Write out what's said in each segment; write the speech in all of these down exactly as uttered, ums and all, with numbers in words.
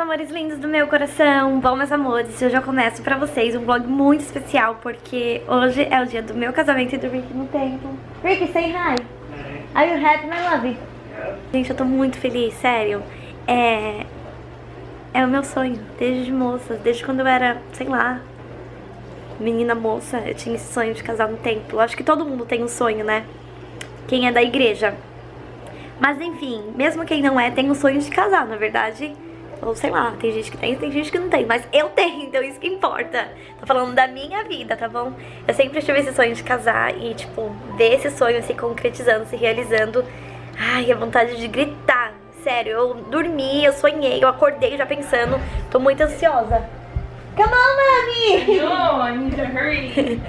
amores lindos do meu coração. Bom, meus amores, eu já começo pra vocês um vlog muito especial, porque hoje é o dia do meu casamento e do Rick no templo. Rick, say hi. Hi. Are you happy, my love? Yeah. Gente, eu tô muito feliz, sério. É... É o meu sonho, desde moça, desde quando eu era, sei lá, menina moça, eu tinha esse sonho de casar no templo. Acho que todo mundo tem um sonho, né? Quem é da igreja. Mas enfim, mesmo quem não é, tem um sonho de casar, na verdade. Ou sei lá, tem gente que tem, tem gente que não tem. Mas eu tenho, então isso que importa. Tô falando da minha vida, tá bom? Eu sempre tive esse sonho de casar e, tipo, ver esse sonho se concretizando, se realizando. Ai, a vontade de gritar. Sério, eu dormi, eu sonhei, eu acordei já pensando. Tô muito ansiosa. Come on, mami! No, I need to hurry.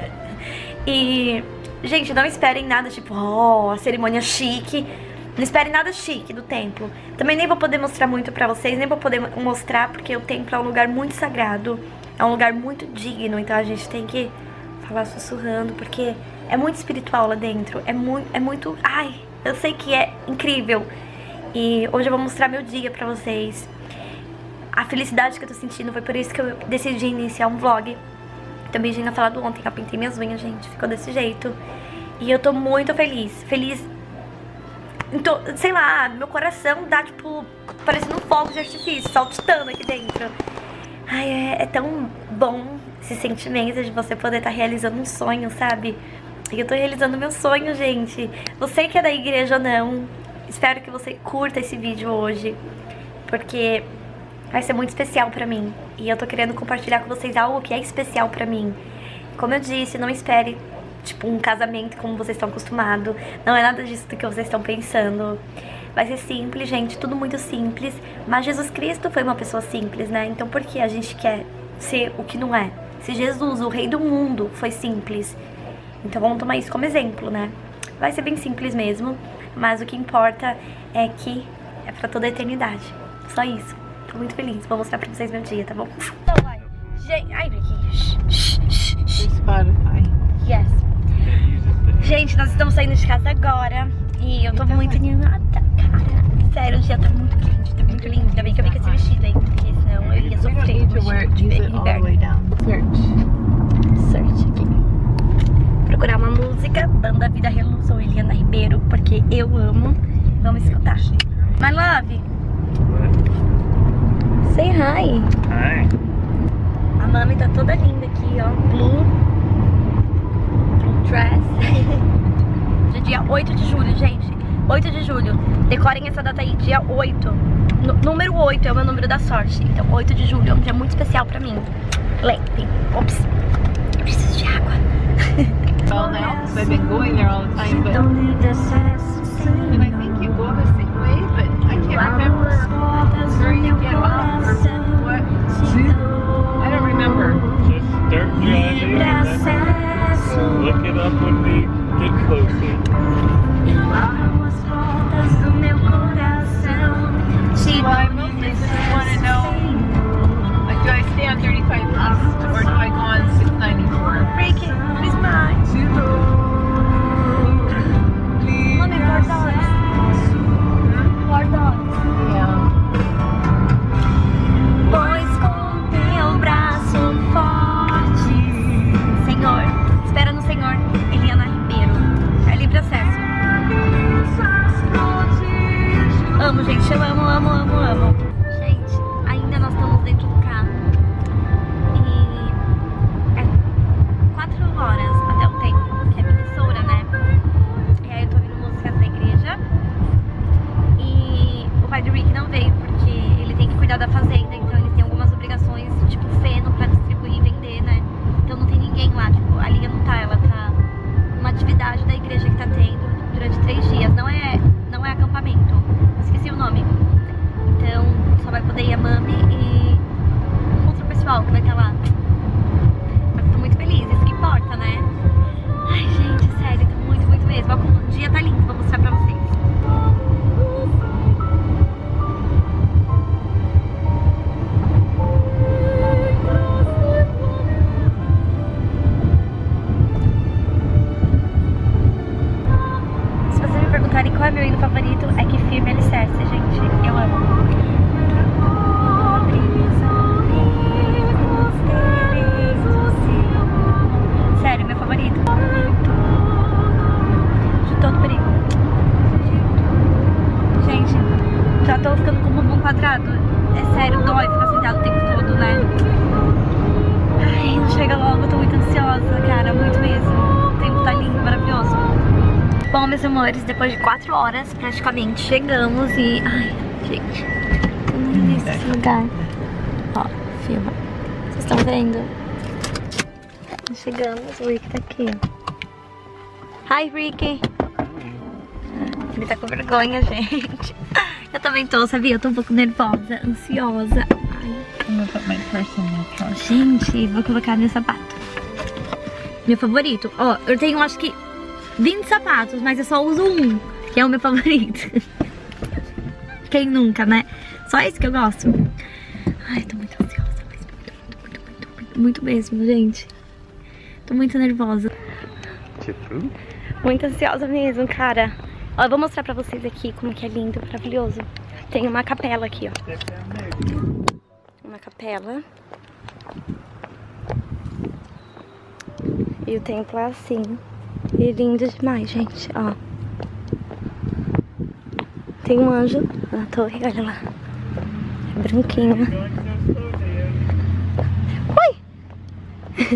E, gente, não esperem nada, tipo, oh, a cerimônia chique. Não esperem nada chique do templo. Também nem vou poder mostrar muito pra vocês, nem vou poder mostrar, porque o templo é um lugar muito sagrado. É um lugar muito digno, então a gente tem que falar sussurrando, porque é muito espiritual lá dentro. É muito, é muito, ai, eu sei que é incrível. E hoje eu vou mostrar meu dia pra vocês. A felicidade que eu tô sentindo, foi por isso que eu decidi iniciar um vlog. Também já tinha falado ontem que eu pintei minhas unhas, gente, ficou desse jeito. E eu tô muito feliz, feliz. Então, sei lá, meu coração dá, tipo, parecendo um fogo de artifício, saltitando aqui dentro. Ai, é, é tão bom esse sentimento de você poder estar realizando um sonho, sabe? E eu tô realizando meu sonho, gente. Você que é da igreja ou não, espero que você curta esse vídeo hoje, porque vai ser muito especial pra mim. E eu tô querendo compartilhar com vocês algo que é especial pra mim. Como eu disse, não espere tipo um casamento como vocês estão acostumados. Não é nada disso do que vocês estão pensando. Vai ser simples, gente, tudo muito simples. Mas Jesus Cristo foi uma pessoa simples, né? Então por que a gente quer ser o que não é? Se Jesus, o rei do mundo, foi simples, então vamos tomar isso como exemplo, né? Vai ser bem simples mesmo, mas o que importa é que é pra toda a eternidade. Só isso. Tô muito feliz, vou mostrar pra vocês meu dia, tá bom? Então vai. Gente, ai, Ricky. Spotify. Yes. Gente, nós estamos saindo de casa agora e eu tô muito animada, cara. Sério, o dia tá muito quente, tá muito lindo. Ainda bem que eu vi com esse vestido aí, porque senão eu ia sofrer no inverno. Search. Search aqui. Procurar uma música, Banda Vida Reluz ou Eliana Ribeiro, porque eu amo. Vamos escutar. My love. Say hi. Hi. A mami tá toda linda aqui, ó. Blue. Blue dress. De dia oito de julho, gente. oito de julho. Decorem essa data aí, dia oito. N número oito é o meu número da sorte. Então, oito de julho é um dia muito especial pra mim. Lembrem. Ops. Eu preciso de água. Well, now, because I've been going there all the time, but and I think you go the same way, but I can't remember where you get off or what. I don't remember. Just start driving and then look it up when we get closer. Well, I mostly just want to know, like, do I stay on thirty-five east or do I go on six ninety-four? Ricky, please mine. Mommy, more dogs. More dogs. Yeah. Pois com teu braço forte, Senhor, espera no Senhor, Eliana Ribeiro. É livre acesso. Amo, gente, eu amo, amo, amo, amo. Gente, ainda nós estamos dentro do carro. E é quatro horas até o tempo, que é Minnesota, né? E aí eu tô ouvindo músicas da igreja. E o pai do Rick não veio, porque ele tem que cuidar da fazenda, então ele tem algumas obrigações, tipo feno pra distribuir e vender, né? Então não tem ninguém lá, tipo, a Lia não tá, ela tá numa atividade da igreja que tá tendo durante três dias. Não é, não é acampamento, esqueci o nome. Então só vai poder ir a mami e um outro pessoal que vai estar lá. Mas tô muito feliz, isso que importa, né? Ai, gente, sério, tô muito, muito mesmo. O dia tá lindo, vou mostrar pra vocês. Se vocês me perguntarem qual é meu hino favorito, é Que Firme Alicerce, gente. Eu amo. Bom, meus amores, depois de quatro horas praticamente chegamos e... Ai, gente, não existe esse lugar. Ó, filma. Vocês estão vendo? Chegamos, o Rick tá aqui. Hi, Rick. Ele tá com vergonha, gente. Eu também tô, sabia? Eu tô um pouco nervosa, ansiosa. Ai. Gente, vou colocar meu sapato. Meu favorito. Ó, eu tenho acho que vinte sapatos, mas eu só uso um, que é o meu favorito. Quem nunca, né? Só esse que eu gosto. Ai, tô muito ansiosa. Mas muito, muito, muito, muito, muito, muito mesmo, gente. Tô muito nervosa. Tipo? Muito ansiosa mesmo, cara. Ó, eu vou mostrar pra vocês aqui como que é lindo, maravilhoso. Tem uma capela aqui, ó. Uma capela. E o templo é assim. E lindo demais, gente, ó. Tem um anjo na torre, olha lá. É branquinho. Ui!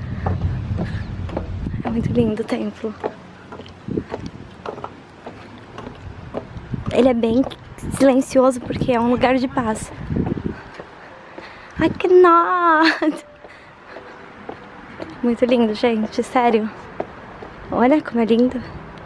É muito lindo o templo. Ele é bem silencioso porque é um lugar de paz. I cannot! Muito lindo, gente, sério. Olha como é lindo.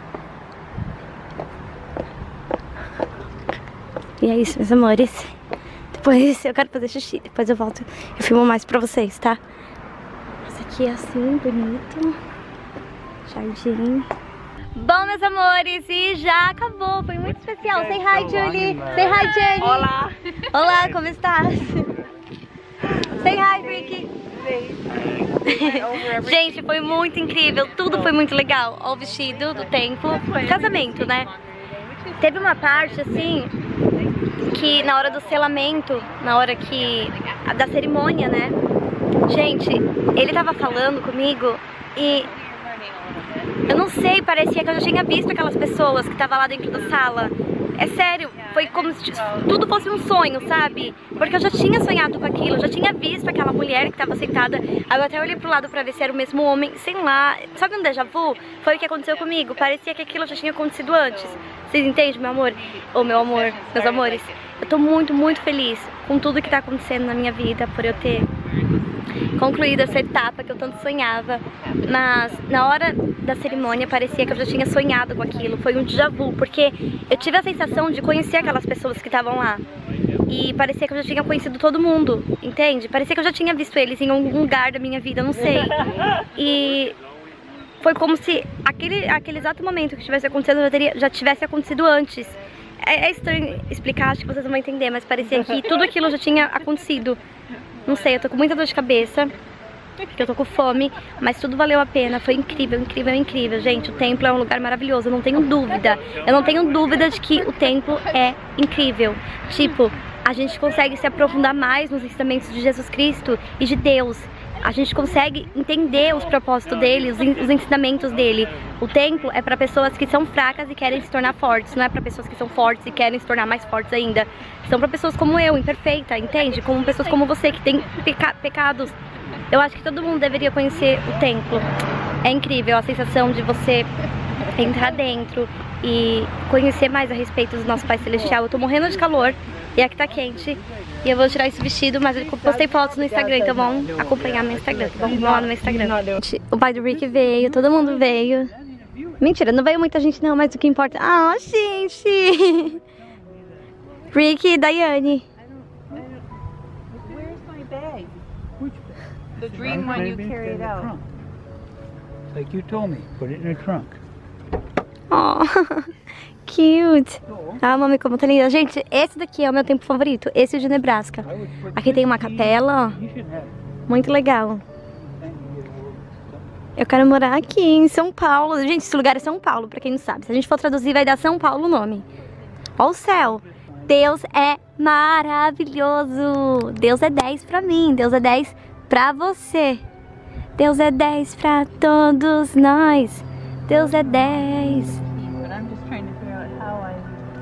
E é isso, meus amores. Depois eu quero fazer xixi, depois eu volto. Eu filmo mais pra vocês, tá? Esse aqui é assim, bonito. Jardim. Bom, meus amores, e já acabou. Foi muito especial. Say hi, Julie. Say hi, Jenny. Olá. Olá, como estás? Say hi, Ricky. Gente, foi muito incrível. Tudo foi muito legal. Ó, o vestido do templo. Casamento, né? Teve uma parte, assim, que na hora do selamento, na hora que... da cerimônia, né? Gente, ele tava falando comigo e... eu não sei, parecia que eu já tinha visto aquelas pessoas que estavam lá dentro da sala. É sério, foi como se tudo fosse um sonho, sabe? Porque eu já tinha sonhado com aquilo, eu já tinha visto aquela mulher que estava sentada. Aí eu até olhei pro lado pra ver se era o mesmo homem, sei lá. Sabe um déjà vu? Foi o que aconteceu comigo, parecia que aquilo já tinha acontecido antes. Vocês entendem, meu amor? Ou meu amor, meus amores? Eu tô muito, muito feliz com tudo que tá acontecendo na minha vida, por eu ter concluído essa etapa que eu tanto sonhava. Mas na hora da cerimônia parecia que eu já tinha sonhado com aquilo. Foi um déjà vu, porque eu tive a sensação de conhecer aquelas pessoas que estavam lá. E parecia que eu já tinha conhecido todo mundo, entende? Parecia que eu já tinha visto eles em algum lugar da minha vida, não sei. E foi como se aquele, aquele exato momento que tivesse acontecido já, teria, já tivesse acontecido antes. É, é estranho explicar, acho que vocês não vão entender, mas parecia que tudo aquilo já tinha acontecido. Não sei, eu tô com muita dor de cabeça, porque eu tô com fome, mas tudo valeu a pena, foi incrível, incrível, incrível. Gente, o templo é um lugar maravilhoso, eu não tenho dúvida. Eu não tenho dúvida de que o templo é incrível. Tipo, a gente consegue se aprofundar mais nos ensinamentos de Jesus Cristo e de Deus. A gente consegue entender os propósitos dele, os ensinamentos dele. O templo é para pessoas que são fracas e querem se tornar fortes. Não é para pessoas que são fortes e querem se tornar mais fortes ainda. São para pessoas como eu, imperfeita, entende? Como pessoas como você, que tem peca pecados. Eu acho que todo mundo deveria conhecer o templo. É incrível a sensação de você entrar dentro e conhecer mais a respeito do nosso Pai Celestial. Eu tô morrendo de calor e aqui tá quente. E eu vou tirar esse vestido, mas eu postei fotos no Instagram, então vão acompanhar meu Instagram, tá bom? Vão lá no meu Instagram. O pai do Rick veio, todo mundo veio. Mentira, não veio muita gente não, mas o que importa... Ah, gente! Rick e Daiane. Where's my bag? The dream one you carried out. Like you told me, put it in the trunk. Oh, cute. Ah, mami, como tá linda. Gente, esse daqui é o meu templo favorito. Esse é de Nebraska. Aqui tem uma capela, ó. Muito legal. Eu quero morar aqui em São Paulo. Gente, esse lugar é São Paulo, pra quem não sabe. Se a gente for traduzir, vai dar São Paulo o nome. Ó o céu. Deus é maravilhoso. Deus é dez pra mim. Deus é dez pra você. Deus é dez pra todos nós. Deus é dez. But I'm just trying to figure out how I...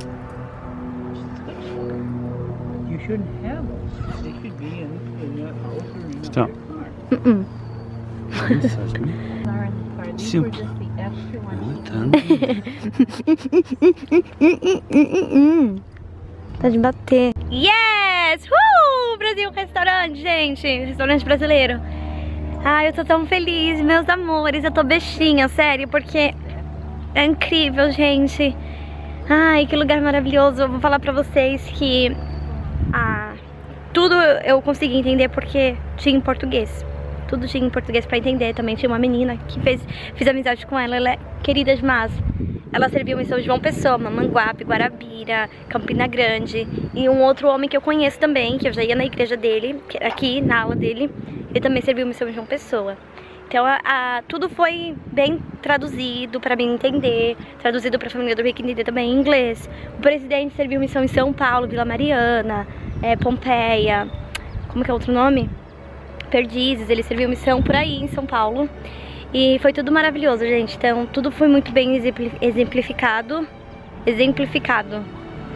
You shouldn't have them. They should be in, in the house or in Stop. the car. Uh-uh. are in the car. These were just the Tá de bater. Yes! Uh! Brasil, restaurante, gente. Restaurante brasileiro. Ai, eu tô tão feliz, meus amores. Eu tô bestinha, sério, porque é incrível, gente. Ai, que lugar maravilhoso. Eu vou falar pra vocês que ah, tudo eu consegui entender porque tinha em português. Tudo tinha em português pra entender. Também tinha uma menina que fez, fiz amizade com ela. Ela é querida demais. Ela serviu em São João Pessoa, Mamanguape, Guarabira, Campina Grande. E um outro homem que eu conheço também, que eu já ia na igreja dele, aqui na aula dele. Ele também serviu em São João Pessoa. Então a, a, tudo foi bem traduzido pra mim entender, traduzido pra família do Rick entender também em inglês. O presidente serviu missão em São Paulo, Vila Mariana, é, Pompeia, como que é outro nome? Perdizes, ele serviu missão por aí em São Paulo. E foi tudo maravilhoso, gente. Então tudo foi muito bem exemplificado. Exemplificado.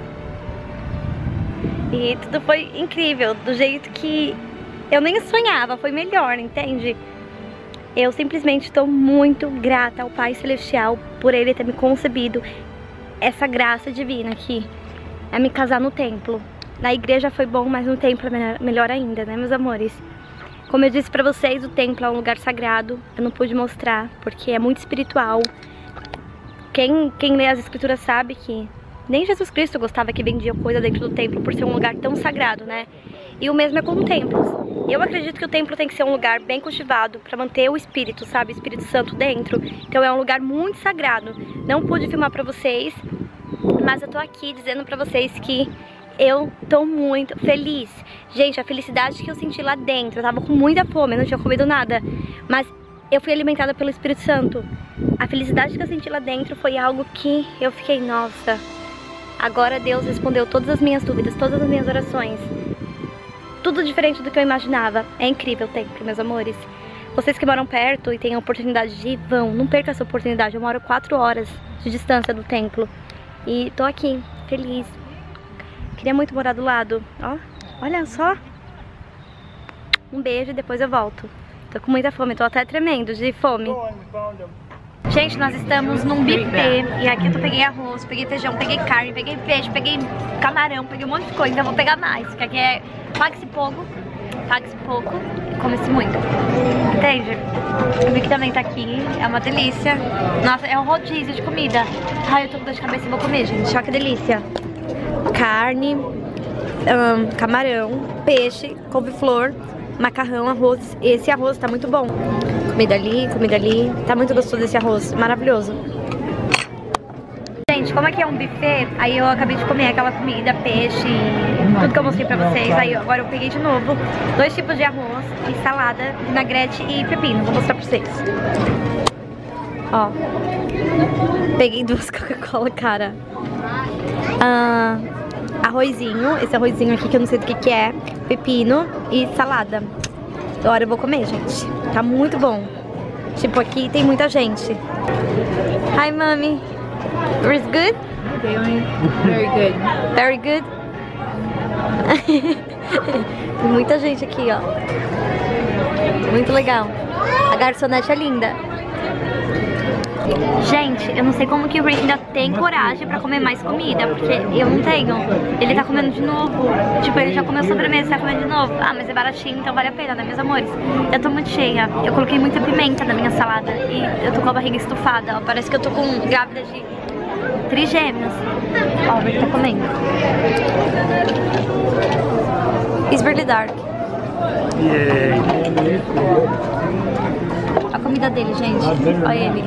E tudo foi incrível, do jeito que eu nem sonhava, foi melhor, entende? Eu simplesmente estou muito grata ao Pai Celestial por Ele ter me concebido essa graça divina aqui, é me casar no templo. Na igreja foi bom, mas no templo é melhor ainda, né, meus amores? Como eu disse pra vocês, o templo é um lugar sagrado. Eu não pude mostrar, porque é muito espiritual. Quem, quem lê as escrituras sabe que nem Jesus Cristo gostava que vendia coisa dentro do templo por ser um lugar tão sagrado, né? E o mesmo é com templos. Eu acredito que o templo tem que ser um lugar bem cultivado pra manter o Espírito, sabe? O Espírito Santo dentro. Então é um lugar muito sagrado. Não pude filmar pra vocês, mas eu tô aqui dizendo pra vocês que eu tô muito feliz. Gente, a felicidade que eu senti lá dentro, eu tava com muita fome, eu não tinha comido nada, mas eu fui alimentada pelo Espírito Santo. A felicidade que eu senti lá dentro foi algo que eu fiquei, nossa, agora Deus respondeu todas as minhas dúvidas, todas as minhas orações. Tudo diferente do que eu imaginava. É incrível o templo, meus amores. Vocês que moram perto e têm a oportunidade de ir, vão, não perca essa oportunidade. Eu moro quatro horas de distância do templo e tô aqui, feliz. Queria muito morar do lado. Ó, olha só. Um beijo e depois eu volto. Tô com muita fome, tô até tremendo de fome. Gente, nós estamos num buffet. E aqui eu peguei arroz, peguei feijão, peguei carne, peguei peixe, peguei camarão, peguei um monte de coisa. Então eu vou pegar mais, porque aqui é pague-se pouco, pague-se pouco e come-se muito. Entende? O Vic também tá aqui, é uma delícia. Nossa, é um rodízio de comida. Ai, eu tô com dor de cabeça e vou comer, gente. Olha que delícia. Carne, um, camarão, peixe, couve-flor, macarrão, arroz. Esse arroz tá muito bom. Comida ali, comida ali. Tá muito gostoso esse arroz, maravilhoso. Gente, como aqui é um buffet, aí eu acabei de comer aquela comida, peixe, tudo que eu mostrei pra vocês. Aí agora eu peguei de novo dois tipos de arroz e salada, vinagrete e pepino. Vou mostrar pra vocês. Ó, peguei duas Coca-Cola, cara. Ah, arrozinho, esse arrozinho aqui que eu não sei do que que é, pepino e salada. Agora eu vou comer, gente. Tá muito bom. Tipo, aqui tem muita gente. Hi, mommy. Is good? Very good. Very good? Tem muita gente aqui, ó. Muito legal. A garçonete é linda. Gente, eu não sei como que o Rick ainda tem coragem pra comer mais comida, porque eu não tenho. Ele tá comendo de novo. Tipo, ele já comeu sobremesa e tá comendo de novo. Ah, mas é baratinho, então vale a pena, né, meus amores? Eu tô muito cheia. Eu coloquei muita pimenta na minha salada e eu tô com a barriga estufada, ó. Parece que eu tô com grávida de trigêmeos. Ó, o Rick tá comendo. It's really dark. Yeah. A comida dele, gente. Olha ele.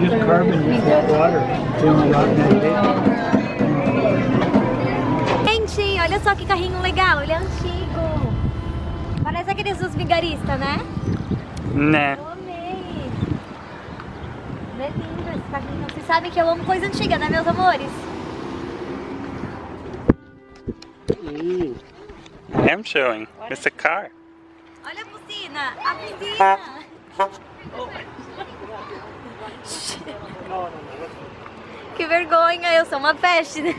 Gente, olha só que carrinho legal. Ele é antigo. Parece aqueles dos vigaristas, né? Né. Eu amei. É lindo esse carrinho. Vocês sabem que eu amo coisa antiga, né, meus amores? I am showing. It's a car. Olha a buzina. A buzina. Que vergonha, eu sou uma peste, né?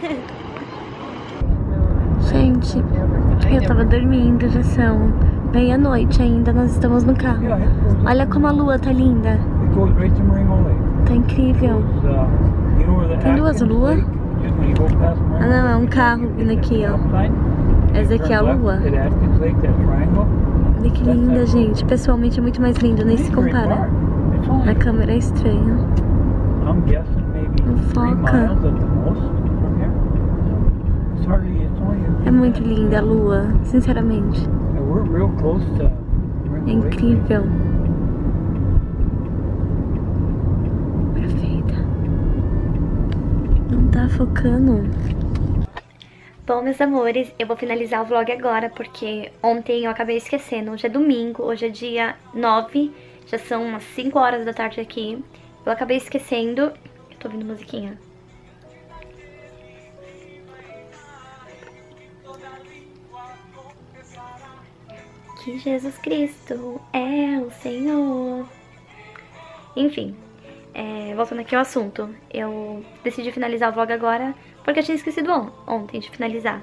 Gente, eu tava dormindo, já são meia-noite ainda, nós estamos no carro. Olha como a lua tá linda. goes right to Marengo Lake. Tá incrível. Goes, uh, you know where the Tem duas Atkins luas? Lake, just when you go past Marengo Ah, não, é um Lake, carro you vindo get aqui, that ó. stop sign, Essa you aqui é a turn left lua. at Atkins Lake, that triangle. Olha que linda, gente. Pessoalmente é muito mais lindo, nem se It's very compara. far. It's only, Na câmera é estranho. I'm guessing maybe Não three foca. miles at the most from here. It's hardly, it's only É muito linda a lua, sinceramente. Yeah, we're real close to É Marengo Lake. incrível. Perfeita. Não tá focando. Bom, meus amores, eu vou finalizar o vlog agora, porque ontem eu acabei esquecendo. Hoje é domingo, hoje é dia nove, já são umas cinco horas da tarde aqui. Eu acabei esquecendo. Eu tô ouvindo musiquinha. Que Jesus Cristo é o Senhor. Enfim, é, voltando aqui ao assunto, eu decidi finalizar o vlog agora porque eu tinha esquecido on ontem de finalizar.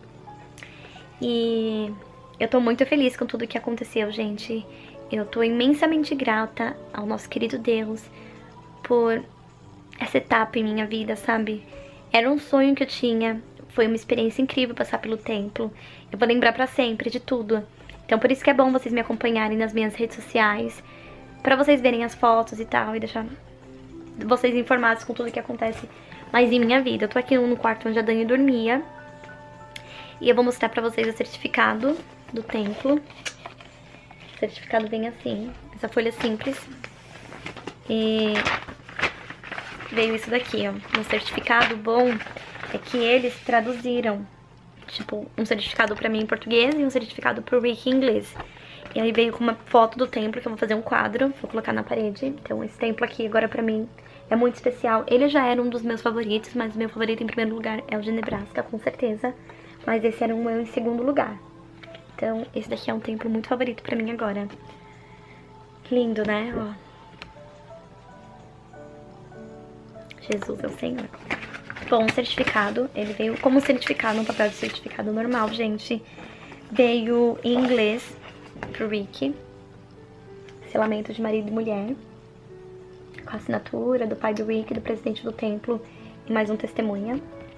E eu tô muito feliz com tudo que aconteceu, gente. Eu tô imensamente grata ao nosso querido Deus por essa etapa em minha vida, sabe? Era um sonho que eu tinha, foi uma experiência incrível passar pelo templo. Eu vou lembrar pra sempre de tudo. Então por isso que é bom vocês me acompanharem nas minhas redes sociais, pra vocês verem as fotos e tal, e deixar vocês informados com tudo que acontece mais em minha vida. Eu tô aqui no quarto onde a Dani dormia, e eu vou mostrar pra vocês o certificado do templo. O certificado vem assim, essa folha simples, e veio isso daqui, ó. Um certificado bom é que eles traduziram, tipo, um certificado pra mim em português e um certificado pro Rick em inglês. E aí veio com uma foto do templo, que eu vou fazer um quadro, vou colocar na parede. Então esse templo aqui agora pra mim é muito especial. Ele já era um dos meus favoritos, mas o meu favorito em primeiro lugar é o de Nebraska, com certeza. Mas esse era o meu em segundo lugar. Então esse daqui é um templo muito favorito pra mim agora. Lindo, né? Ó. Jesus é o Senhor. Bom, o certificado, ele veio como certificado, um papel de certificado normal, gente. Veio em inglês pro Rick. Selamento de marido e mulher. Com a assinatura do pai do Rick, do presidente do templo e mais um testemunha.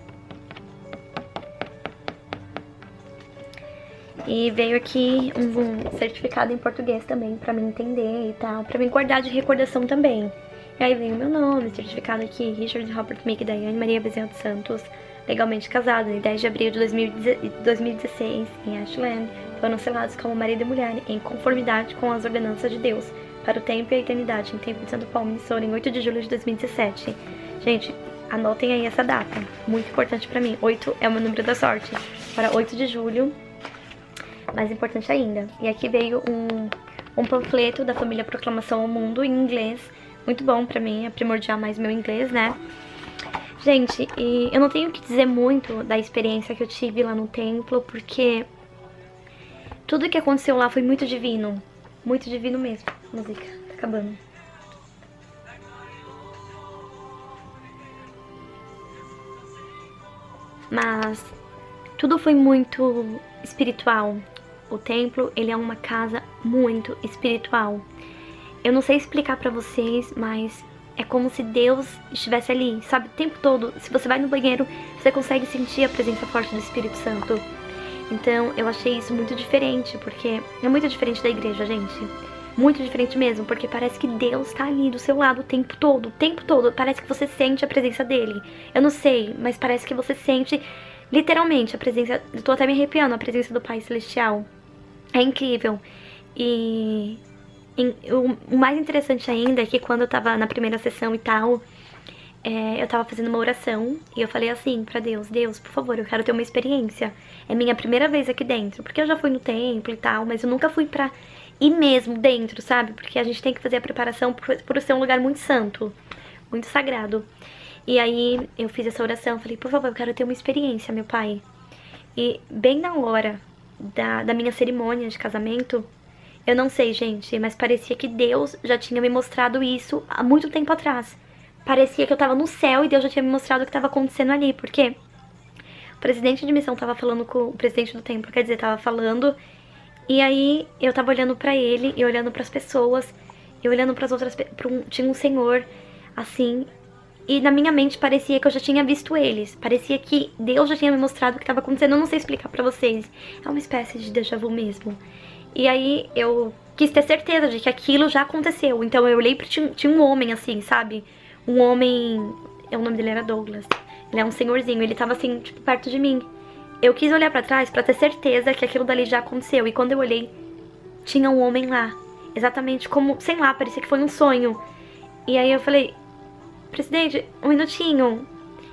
E veio aqui um, um certificado em português também, pra mim entender e tal, pra mim guardar de recordação também. E aí veio o meu nome, certificado aqui, Richard Robert Mick, Daiane Maria Bezerra dos Santos, legalmente casado, em dez de abril de dois mil e dezesseis, em Ashland, foram selados como marido e mulher, em conformidade com as ordenanças de Deus, para o tempo e a eternidade, em tempo de Santo Paulo, Minnesota, em oito de julho de dois mil e dezessete. Gente, anotem aí essa data, muito importante pra mim, oito é o meu número da sorte, para oito de julho, mais importante ainda. E aqui veio um, um panfleto da família Proclamação ao Mundo, em inglês, muito bom pra mim, é primordial mais meu inglês, né? Gente, e eu não tenho que dizer muito da experiência que eu tive lá no templo, porque tudo que aconteceu lá foi muito divino. Muito divino mesmo. Música, tá acabando. Mas tudo foi muito espiritual. O templo, ele é uma casa muito espiritual. Eu não sei explicar pra vocês, mas é como se Deus estivesse ali, sabe, o tempo todo. Se você vai no banheiro, você consegue sentir a presença forte do Espírito Santo. Então, eu achei isso muito diferente, porque é muito diferente da igreja, gente. Muito diferente mesmo, porque parece que Deus tá ali do seu lado o tempo todo, o tempo todo. Parece que você sente a presença dele. Eu não sei, mas parece que você sente literalmente a presença, eu tô até me arrepiando, a presença do Pai Celestial. É incrível. E o mais interessante ainda é que quando eu tava na primeira sessão e tal, é, eu tava fazendo uma oração e eu falei assim pra Deus: Deus, por favor, eu quero ter uma experiência. É minha primeira vez aqui dentro, porque eu já fui no templo e tal, mas eu nunca fui pra ir mesmo dentro, sabe? Porque a gente tem que fazer a preparação por, por ser um lugar muito santo, muito sagrado. E aí eu fiz essa oração, falei: por favor, eu quero ter uma experiência, meu Pai. E bem na hora da, da minha cerimônia de casamento, eu não sei, gente, mas parecia que Deus já tinha me mostrado isso há muito tempo atrás. Parecia que eu tava no céu e Deus já tinha me mostrado o que tava acontecendo ali, porque o presidente de missão tava falando com o presidente do templo, quer dizer, tava falando, e aí eu tava olhando pra ele e olhando pras pessoas, Eu olhando pras outras... Pra um, tinha um senhor, assim... E na minha mente parecia que eu já tinha visto eles. Parecia que Deus já tinha me mostrado o que estava acontecendo. Eu não sei explicar pra vocês. É uma espécie de déjà vu mesmo. E aí eu quis ter certeza de que aquilo já aconteceu. Então eu olhei pra... Tinha, tinha um homem assim, sabe? Um homem... O nome dele era Douglas. Ele é um senhorzinho. Ele tava assim, tipo, perto de mim. Eu quis olhar pra trás pra ter certeza que aquilo dali já aconteceu. E quando eu olhei, tinha um homem lá. Exatamente como... Sei lá, parecia que foi um sonho. E aí eu falei... Presidente, um minutinho.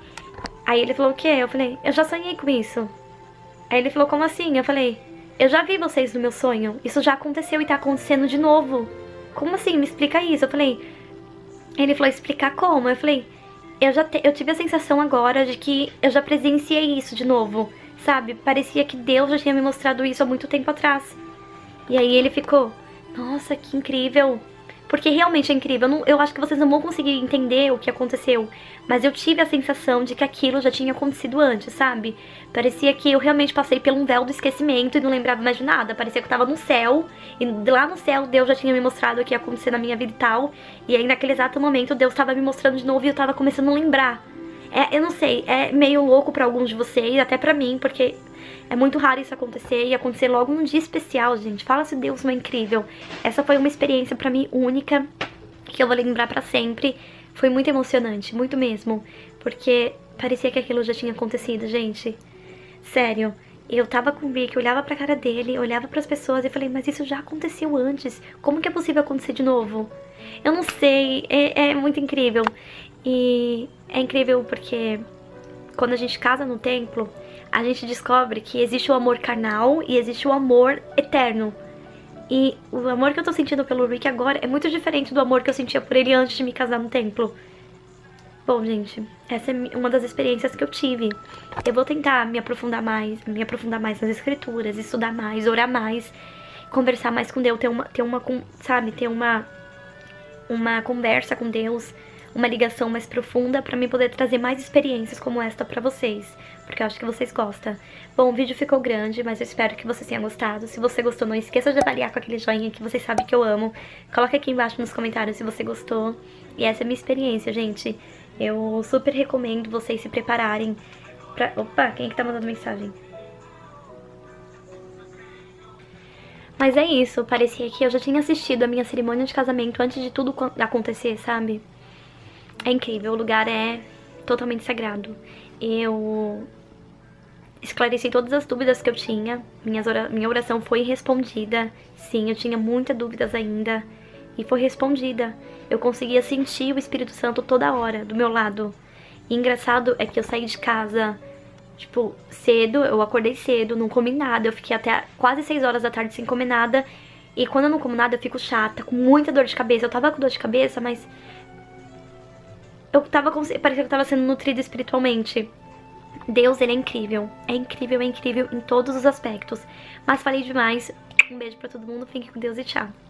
Aí ele falou, o quê? Eu falei, eu já sonhei com isso. Aí ele falou, como assim? Eu falei, eu já vi vocês no meu sonho. Isso já aconteceu e tá acontecendo de novo. Como assim? Me explica isso. Eu falei, ele falou, explicar como? Eu falei, eu já te, eu tive a sensação agora de que eu já presenciei isso de novo. Sabe? Parecia que Deus já tinha me mostrado isso há muito tempo atrás. E aí ele ficou, nossa, que incrível. Porque realmente é incrível. Eu, não, eu acho que vocês não vão conseguir entender o que aconteceu. Mas eu tive a sensação de que aquilo já tinha acontecido antes, sabe? Parecia que eu realmente passei por um véu do esquecimento e não lembrava mais de nada. Parecia que eu tava no céu. E lá no céu Deus já tinha me mostrado o que ia acontecer na minha vida e tal. E aí naquele exato momento Deus tava me mostrando de novo e eu tava começando a lembrar. É, eu não sei, é meio louco pra alguns de vocês, até pra mim, porque... É muito raro isso acontecer e acontecer logo num dia especial, gente. Fala se Deus não é incrível. Essa foi uma experiência pra mim única, que eu vou lembrar pra sempre. Foi muito emocionante, muito mesmo. Porque parecia que aquilo já tinha acontecido, gente. Sério. Eu tava com o Rick, olhava pra cara dele, olhava pras pessoas e falei, mas isso já aconteceu antes. Como que é possível acontecer de novo? Eu não sei, é, é muito incrível. E é incrível porque quando a gente casa no templo... A gente descobre que existe o amor carnal e existe o amor eterno. E o amor que eu tô sentindo pelo Rick agora é muito diferente do amor que eu sentia por ele antes de me casar no templo. Bom, gente, essa é uma das experiências que eu tive. Eu vou tentar me aprofundar mais, me aprofundar mais nas escrituras, estudar mais, orar mais, conversar mais com Deus, ter uma, ter uma sabe, ter uma, uma conversa com Deus, uma ligação mais profunda pra mim poder trazer mais experiências como esta pra vocês. Porque eu acho que vocês gostam. Bom, o vídeo ficou grande, mas eu espero que vocês tenham gostado. Se você gostou, não esqueça de avaliar com aquele joinha que vocês sabem que eu amo. Coloca aqui embaixo nos comentários se você gostou. E essa é a minha experiência, gente. Eu super recomendo vocês se prepararem pra... Opa, quem é que tá mandando mensagem? Mas é isso, parecia que eu já tinha assistido a minha cerimônia de casamento antes de tudo acontecer, sabe? É incrível, o lugar é totalmente sagrado. Eu esclareci todas as dúvidas que eu tinha. Minhas ora... Minha oração foi respondida. Sim, eu tinha muitas dúvidas ainda. E foi respondida. Eu conseguia sentir o Espírito Santo toda hora, do meu lado. E engraçado é que eu saí de casa, tipo, cedo. Eu acordei cedo, não comi nada. Eu fiquei até quase seis horas da tarde sem comer nada. E quando eu não como nada, eu fico chata, com muita dor de cabeça. Eu tava com dor de cabeça, mas... Eu tava, parecia que eu tava sendo nutrida espiritualmente. Deus, ele é incrível. É incrível, é incrível em todos os aspectos. Mas falei demais. Um beijo pra todo mundo. Fique com Deus e tchau.